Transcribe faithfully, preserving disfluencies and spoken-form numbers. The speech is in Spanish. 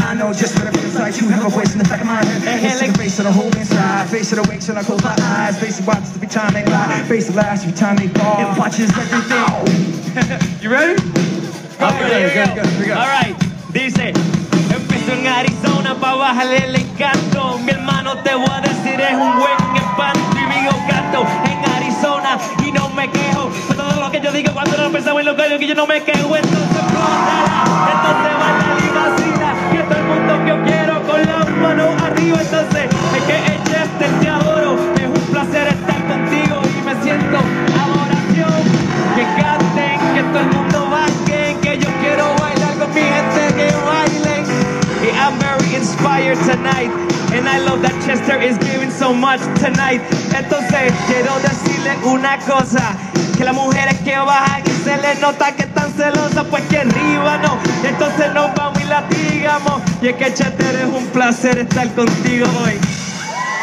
I know just what it feels like. You have a voice in the back of my head. It's in the face of the whole inside. Face of the wakes when I close my eyes. Face it watches every time they lie. Face it laughs every time they fall. It watches everything. You ready? Okay, here we go. Here we go. All right. Dice, empiezo en Arizona pa' bajarle el encanto. Mi hermano te voy a decir es un buen espanto. Y vivo canto en Arizona y no me quejo. Por todo lo que yo digo cuando no pensaba en lo que yo, que yo no me quejo. Entonces flótala, entonces baila y vacila. Que todo el mundo que yo quiero con las manos arriba. Entonces es que el Chester te adoro. Es un placer estar contigo y me siento adoración. Que canten, que todo el mundo baile. Que yo quiero bailar con mi gente que bailen. Y I'm very inspired tonight. And I love that Chester is giving so much tonight. Entonces quiero decirle una cosa. Que las mujeres que bajan y se les nota que están celosas, pues que arriba no. Entonces nos vamos y latigamos. Y es que Chester es un placer estar contigo hoy.